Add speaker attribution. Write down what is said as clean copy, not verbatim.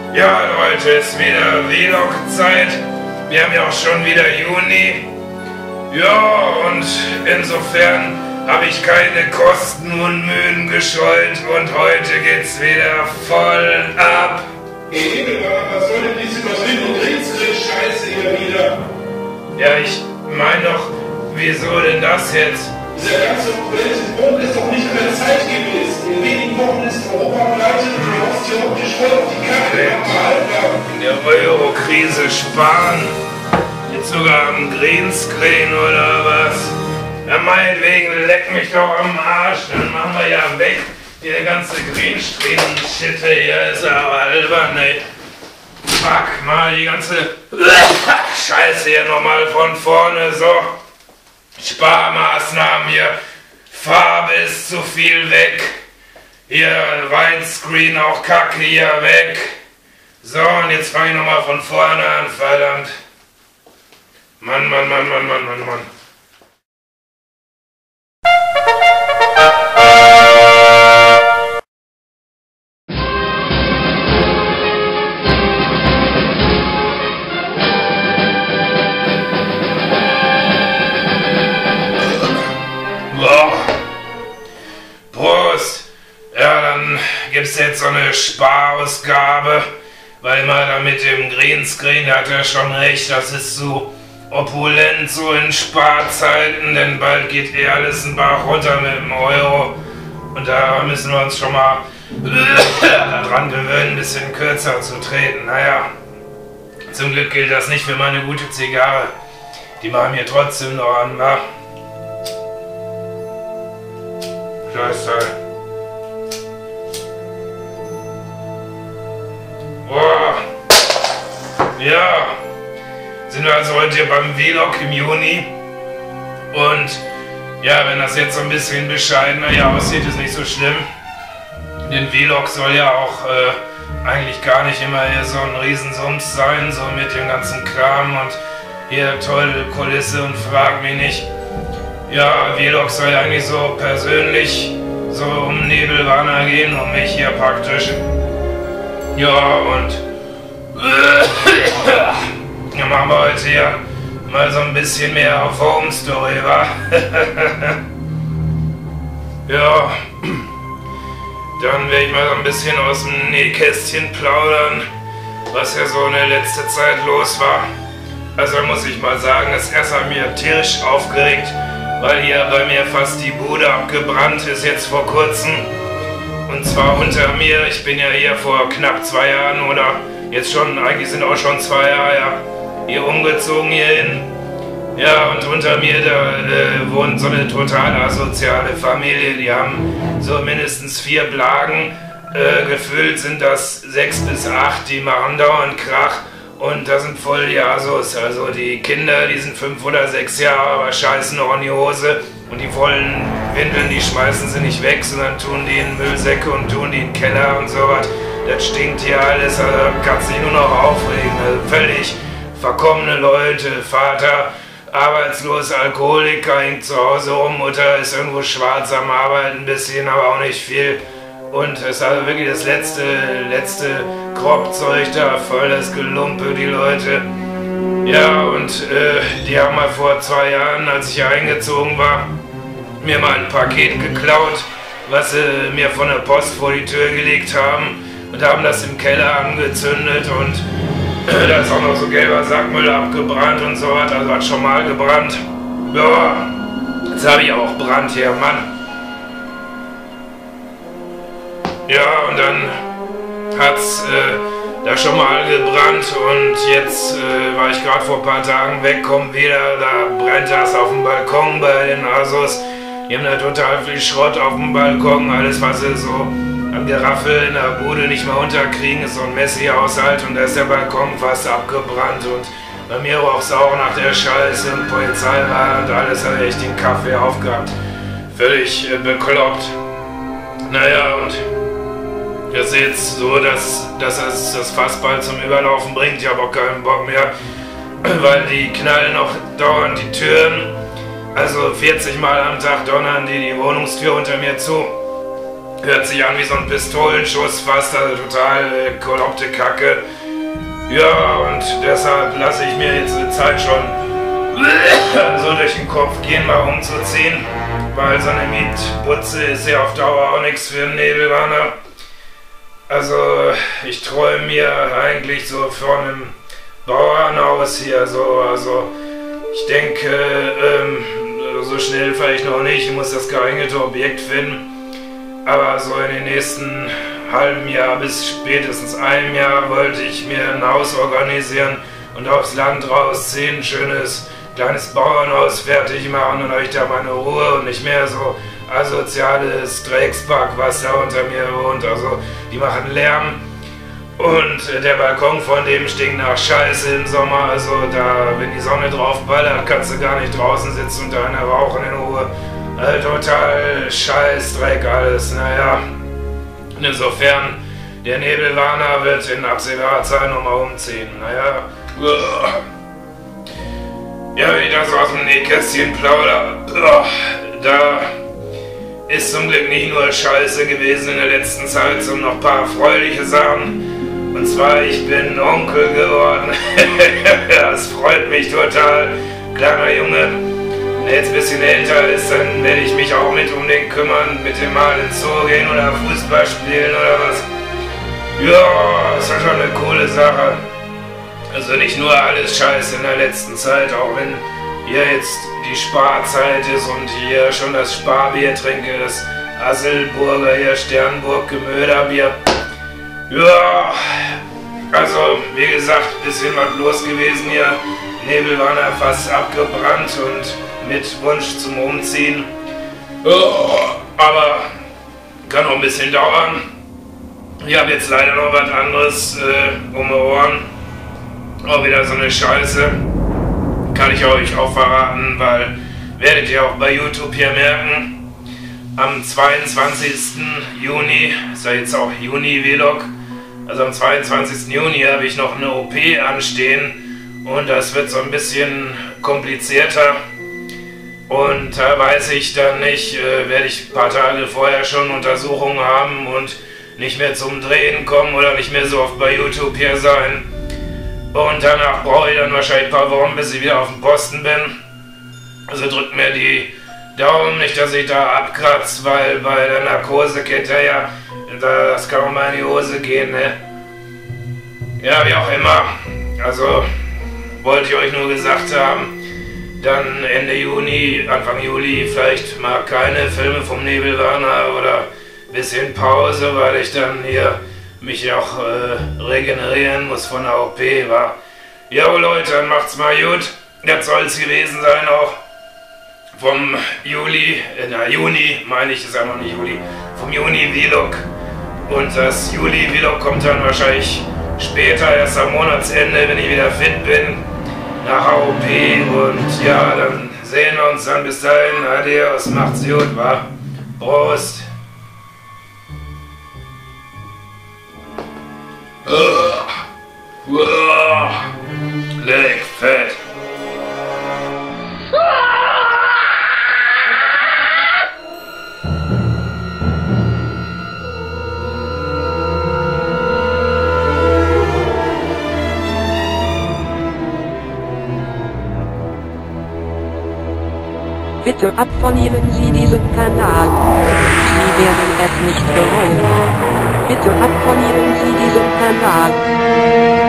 Speaker 1: Ja, Leute, ist wieder Vlog-Zeit. Wir haben ja auch schon wieder Juni. Ja, und insofern habe ich keine Kosten und Mühen gescheut und heute geht's wieder voll ab.
Speaker 2: Was soll denn diese Wind- und Grenzgrill-Scheiße hier wieder?
Speaker 1: Ja, ich meine doch, wieso denn das jetzt?
Speaker 2: Dieser ganze Welt ist doch nicht an der Zeit gewesen. In wenigen Wochen ist Europa pleite und du haust hier optisch voll auf die Karte.
Speaker 1: In der Euro-Krise sparen. Jetzt sogar am Greenscreen oder was? Ja, meinetwegen, leck mich doch am Arsch, dann machen wir ja weg. Die ganze Greenscreen-Shit hier ist aber albern, ey. Fuck, mal die ganze Scheiße hier nochmal von vorne, so. Sparmaßnahmen hier. Farbe ist zu viel weg. Hier, Widescreen auch kacke hier weg. So, und jetzt fange ich nochmal von vorne an, verdammt. Mann. Prost! Ja, dann gibt's jetzt so eine Sparausgabe, weil mal da mit dem Greenscreen, da hat er schon recht, das ist so opulent, so in Sparzeiten, denn bald geht eh alles einen Bach runter mit dem Euro und da müssen wir uns schon mal daran gewöhnen, ein bisschen kürzer zu treten. Naja, zum Glück gilt das nicht für meine gute Zigarre, die machen mir trotzdem noch an, wa? Scheiße. Boah. Ja. Sind wir also heute hier beim Vlog im Juni. Und ja, wenn das jetzt so ein bisschen bescheidener hier aussieht, ist nicht so schlimm. Den Vlog soll ja auch eigentlich gar nicht immer hier so ein Riesensums sein, so mit dem ganzen Kram und hier tolle Kulisse und frag mich nicht. Ja, Vlog soll ja eigentlich so persönlich so um Nebelwanner gehen, um mich hier praktisch. Ja, und dann machen wir heute hier mal so ein bisschen mehr auf Home Story, wa? Ja, dann werde ich mal so ein bisschen aus dem Nähkästchen plaudern, was ja so in der letzten Zeit los war. Also muss ich mal sagen, ist erst an mir tierisch aufgeregt, weil hier bei mir fast die Bude abgebrannt ist jetzt vor kurzem. Und zwar unter mir, ich bin ja hier vor knapp 2 Jahren oder jetzt schon, eigentlich sind auch schon 2 Jahre ja, hier umgezogen hierhin. Ja, und unter mir, da wohnt so eine total asoziale Familie, die haben so mindestens 4 Blagen, gefühlt sind das 6 bis 8, die machen dauernd Krach. Und da sind voll die Asos, also die Kinder, die sind 5 oder 6 Jahre, aber scheißen noch in die Hose. Und die vollen Windeln, die schmeißen sie nicht weg, sondern tun die in Müllsäcke und tun die in den Keller und sowas. Das stinkt hier alles, also kannst dich nur noch aufregen. Also völlig verkommene Leute, Vater, arbeitslos, Alkoholiker, hängt zu Hause rum, Mutter ist irgendwo schwarz am Arbeiten, ein bisschen, aber auch nicht viel. Und es ist also wirklich das letzte Kropfzeug da, voll das Gelumpe, die Leute. Ja, und die haben mal vor 2 Jahren, als ich hier eingezogen war, mir mal ein Paket geklaut, was sie mir von der Post vor die Tür gelegt haben und haben das im Keller angezündet und da ist auch noch so gelber Sackmüll abgebrannt und so was, also hat schon mal gebrannt. Ja, jetzt habe ich auch Brand hier, Mann. Ja, und dann hat's da schon mal gebrannt und jetzt war ich gerade vor ein paar Tagen weg, komm wieder, da brennt das auf dem Balkon bei den Asos. Die haben da total viel Schrott auf dem Balkon, alles was sie so an Geraffel in der Bude nicht mal unterkriegen, ist so ein Messi-Haushalt und da ist der Balkon fast abgebrannt und bei mir roch's auch nach der Scheiße und Polizei war und alles, habe ich echt den Kaffee aufgehabt. Völlig bekloppt. Naja, und das ist jetzt so, dass das Fass bald zum Überlaufen bringt. Ich habe auch keinen Bock mehr, weil die knallen auch dauernd die Türen. Also 40 Mal am Tag donnern die Wohnungstür unter mir zu. Hört sich an wie so ein Pistolenschuss fast, also total korrupte Kacke. Ja, und deshalb lasse ich mir jetzt eine Zeit schon so durch den Kopf gehen, mal umzuziehen. Weil so eine Mietbutze ist ja auf Dauer auch nichts für einen Nebelwarner. Also ich träume mir eigentlich so von einem Bauernhaus hier so, also ich denke, so schnell fahre ich noch nicht, ich muss das geeignete Objekt finden. Aber so in den nächsten halben Jahr bis spätestens einem Jahr wollte ich mir ein Haus organisieren und aufs Land rausziehen, ein schönes kleines Bauernhaus fertig machen, und habe ich da meine Ruhe und nicht mehr so asoziales Dreckspack, was da unter mir wohnt. Also die machen Lärm und der Balkon von dem stinkt nach Scheiße im Sommer. Also da, wenn die Sonne drauf ballert, kannst du gar nicht draußen sitzen und da eine rauchen in Ruhe. Total Scheißdreck alles, naja. Insofern, der Nebelwarner wird in absehbarer Zeit nochmal umziehen, naja. Ja, wenn ich das aus dem Nähkästchen plauder, da ist zum Glück nicht nur Scheiße gewesen in der letzten Zeit, sondern noch ein paar erfreuliche Sachen. Und zwar, ich bin Onkel geworden. Das freut mich total. Kleiner Junge. Wenn er jetzt ein bisschen älter ist, dann werde ich mich auch mit um den kümmern, mit dem mal ins Zoo gehen oder Fußball spielen oder was. Ja, ist ja schon eine coole Sache. Also nicht nur alles Scheiße in der letzten Zeit, auch wenn hier jetzt die Sparzeit ist und hier schon das Sparbier trinke, das Asselburger, hier Sternburg Gemöderbier. Ja, also wie gesagt, ein bisschen was los gewesen hier. Nebelwarner fast abgebrannt und mit Wunsch zum Umziehen. Aber kann noch ein bisschen dauern. Ich habe jetzt leider noch was anderes um die Ohren. Auch wieder so eine Scheiße. Kann ich euch auch verraten, weil werdet ihr auch bei YouTube hier merken. Am 22. Juni, ist ja jetzt auch Juni-Vlog, also am 22. Juni habe ich noch eine OP anstehen und das wird so ein bisschen komplizierter. Und da weiß ich dann nicht, werde ich ein paar Tage vorher schon Untersuchungen haben und nicht mehr zum Drehen kommen oder nicht mehr so oft bei YouTube hier sein. Und danach brauche ich dann wahrscheinlich ein paar Wochen, bis ich wieder auf dem Posten bin. Also drückt mir die Daumen, nicht dass ich da abkratze, weil bei der Narkose kennt ihr ja, das kann auch mal in die Hose gehen, ne? Ja, wie auch immer. Also wollte ich euch nur gesagt haben, dann Ende Juni, Anfang Juli vielleicht mal keine Filme vom Nebelwarner oder ein bisschen Pause, weil ich dann hier mich auch regenerieren muss von der OP, war. Jo Leute, dann macht's mal gut. Das soll's gewesen sein auch. Vom Juni, meine ich, ist ja noch nicht Juli, vom Juni-Vlog. Und das Juli-Vlog kommt dann wahrscheinlich später, erst am Monatsende, wenn ich wieder fit bin, nach AOP. Und ja, dann sehen wir uns dann. Bis dahin, adios, macht's gut, wa? Prost! Leck fett.
Speaker 3: Bitte abonnieren Sie diesen Kanal. Sie werden es nicht bereuen. Bitte abonnieren Sie diesen Kanal.